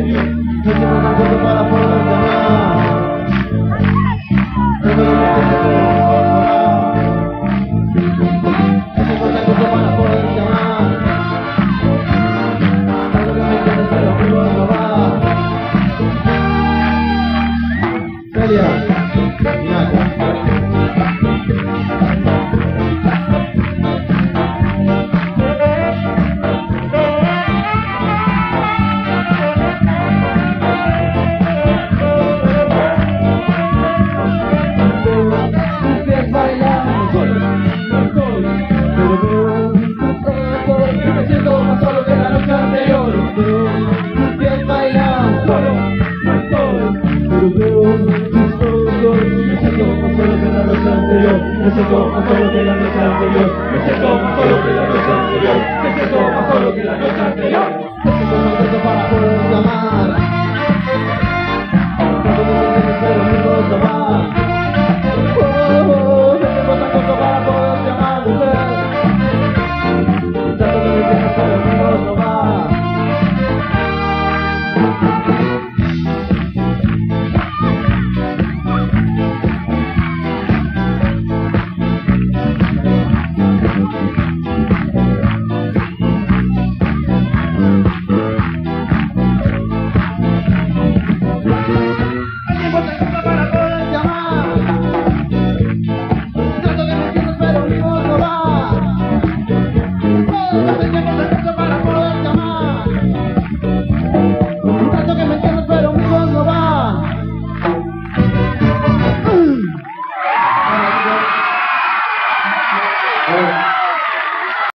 Me siento más solo que la noche anterior. Me siento más solo que la noche anterior. Me siento más solo que la noche anterior.